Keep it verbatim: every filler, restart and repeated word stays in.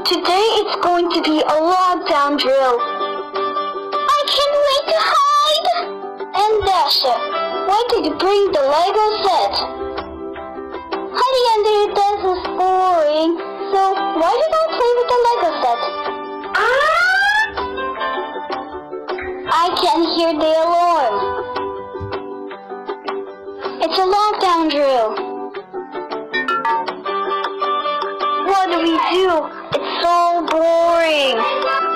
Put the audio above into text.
Today it's going to be a lockdown drill. I can't wait to hide! And Masha, why did you bring the Lego set? Hiding under your desk is boring, so why do you not play with the Lego set? I can't hear the alarm. It's a lockdown drill. What do we do? It's so boring.